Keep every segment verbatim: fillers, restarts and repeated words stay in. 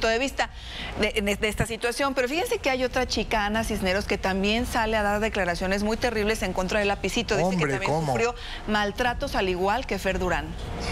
punto de vista de, de, de esta situación. Pero fíjense que hay otra chica, Ana Cisneros, que también sale a dar declaraciones muy terribles en contra del Lapicito. Dice Hombre, que también ¿cómo? sufrió maltratos al igual que Fer Durán.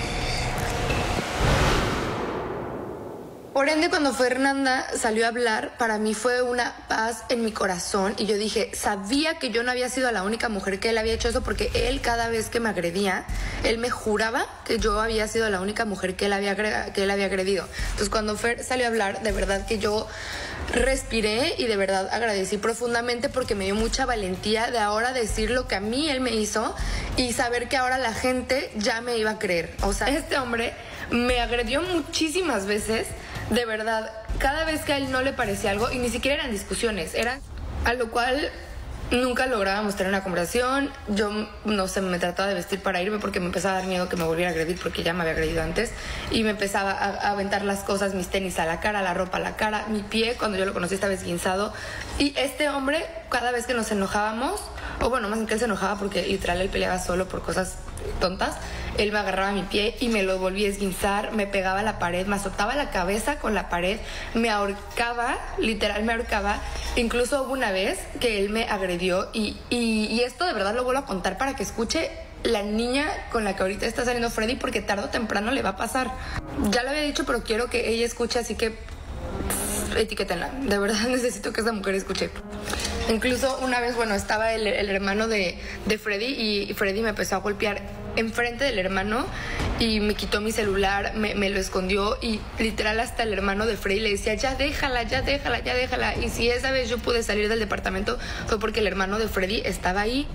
Por ende, cuando Fernanda salió a hablar, para mí fue una paz en mi corazón. Y yo dije, sabía que yo no había sido la única mujer que él había hecho eso, porque él cada vez que me agredía, él me juraba que yo había sido la única mujer que él había, que él había agredido. Entonces, cuando Fer salió a hablar, de verdad que yo respiré y de verdad agradecí profundamente, porque me dio mucha valentía de ahora decir lo que a mí él me hizo y saber que ahora la gente ya me iba a creer. O sea, este hombre me agredió muchísimas veces. De verdad, cada vez que a él no le parecía algo, y ni siquiera eran discusiones, eran a lo cual nunca lográbamos tener una conversación. Yo, no sé, me trataba de vestir para irme porque me empezaba a dar miedo que me volviera a agredir, porque ya me había agredido antes, y me empezaba a, a aventar las cosas, mis tenis a la cara, la ropa a la cara, mi pie, cuando yo lo conocí estaba esguinzado. Y este hombre, cada vez que nos enojábamos, o bueno, más bien que él se enojaba porque literal él peleaba solo por cosas tontas, él me agarraba mi pie y me lo volvía a esguinzar, me pegaba a la pared, me azotaba la cabeza con la pared, me ahorcaba, literal me ahorcaba. Incluso hubo una vez que él me agredió y, y, y esto de verdad lo vuelvo a contar para que escuche la niña con la que ahorita está saliendo Freddy, porque tarde o temprano le va a pasar. Ya lo había dicho, pero quiero que ella escuche, así que pff, etiquétenla. De verdad necesito que esa mujer escuche. Incluso una vez, bueno, estaba el, el hermano de, de Freddy y Freddy me empezó a golpear enfrente del hermano y me quitó mi celular, me, me lo escondió, y literal hasta el hermano de Freddy le decía, ya déjala, ya déjala, ya déjala. Y si esa vez yo pude salir del departamento fue porque el hermano de Freddy estaba ahí.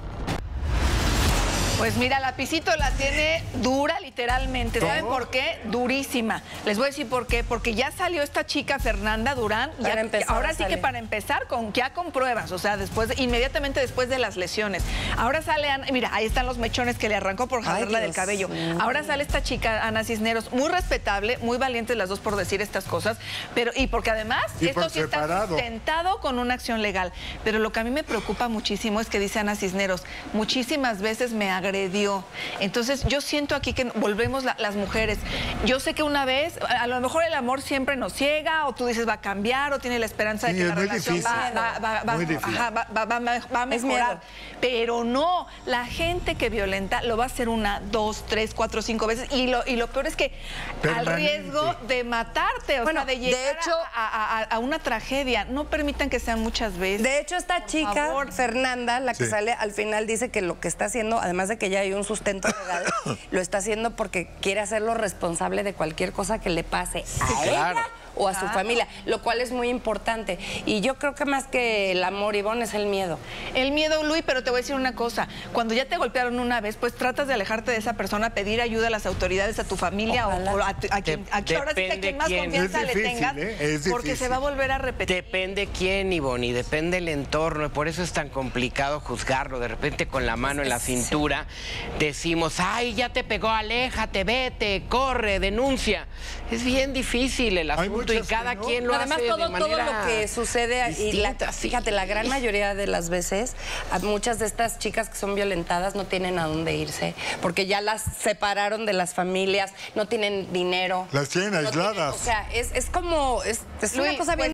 Pues mira, Lapicito la tiene dura, literalmente. ¿Saben por qué? Durísima. Les voy a decir por qué. Porque ya salió esta chica, Fernanda Durán. Ya, ahora sí que para empezar, con, ya con pruebas. O sea, después, inmediatamente después de las lesiones. Ahora sale Ana, mira, ahí están los mechones que le arrancó por jalarla del cabello. Ahora sale esta chica, Ana Cisneros, muy respetable, muy valientes las dos por decir estas cosas. Pero, y porque además, y esto sí está sustentado con una acción legal. Pero lo que a mí me preocupa muchísimo es que dice Ana Cisneros, muchísimas veces me agredió. agredió. Entonces yo siento aquí que volvemos la, las mujeres. Yo sé que una vez, a lo mejor el amor siempre nos ciega, o tú dices va a cambiar, o tiene la esperanza de sí, que la relación va, va, va, va, ajá, va, va, va, va a mejorar. Pero no, la gente que violenta lo va a hacer una, dos, tres, cuatro, cinco veces, y lo, y lo peor es que permanente, al riesgo de matarte, o bueno, sea, de llegar de hecho, a, a, a una tragedia. No permitan que sean muchas veces. De hecho, esta chica, favor. Fernanda, la que sí. sale al final, dice que lo que está haciendo, además de que ya hay un sustento legal, lo está haciendo porque quiere hacerlo responsable de cualquier cosa que le pase sí, a claro. ella o a claro. su familia, lo cual es muy importante. Y yo creo que más que el amor, Ivonne, es el miedo. El miedo, Luis, pero te voy a decir una cosa. Cuando ya te golpearon una vez, pues tratas de alejarte de esa persona, pedir ayuda a las autoridades, a tu familia Ojalá. o a, a quien, a quien ahora sí que a quien más quién. confianza difícil, le tengas, ¿eh? porque se va a volver a repetir. Depende quién, Ivonne, y depende el entorno, por eso es tan complicado juzgarlo. De repente con la mano en la cintura decimos, ay, ya te pegó, aléjate, vete, corre, denuncia. Es bien difícil el asunto y cada no. quien lo Además, hace todo, de manera todo lo que sucede y la, fíjate, la gran mayoría de las veces, a muchas de estas chicas que son violentadas no tienen a dónde irse, porque ya las separaron de las familias, no tienen dinero. Las tienen no aisladas. Tienen, o sea, es, es como, es, es una cosa bien